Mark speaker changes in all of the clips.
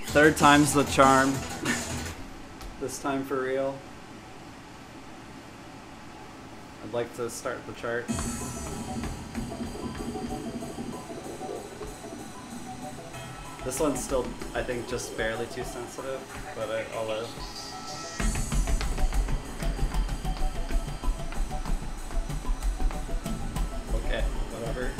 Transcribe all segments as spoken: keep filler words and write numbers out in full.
Speaker 1: Third time's the charm. This time for real. I'd like to start the chart. This one's still, I think, just barely too sensitive, but I, I'll live. Okay, whatever.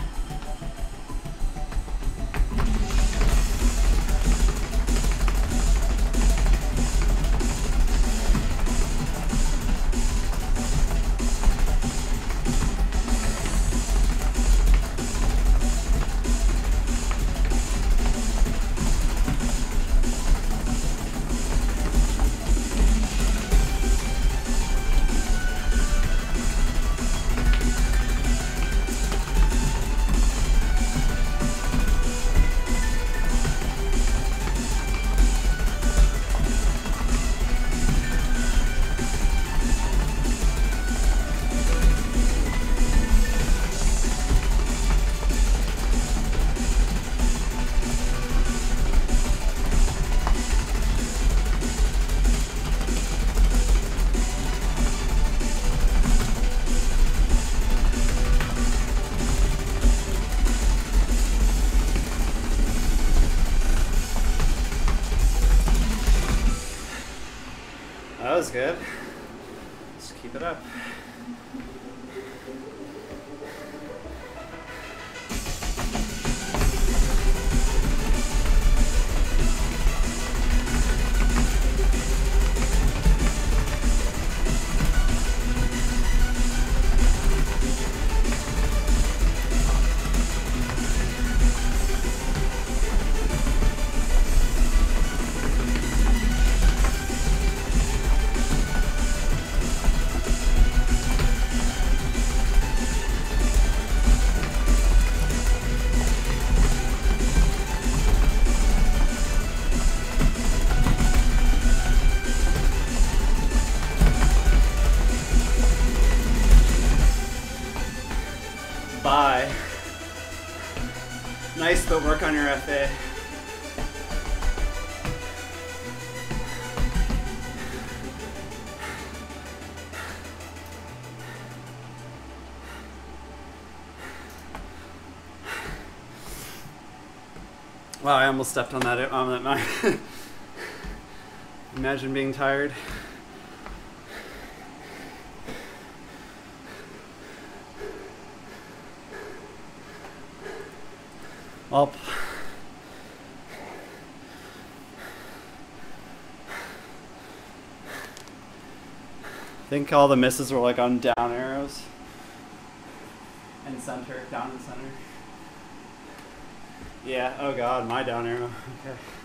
Speaker 1: That was good. Just keep it up. Bye. Nice, but work on your F A. Wow, I almost stepped on that on that knife. Imagine being tired. Up. I think all the misses were like on down arrows. And center, down and center. Yeah, oh god, my down arrow. Okay.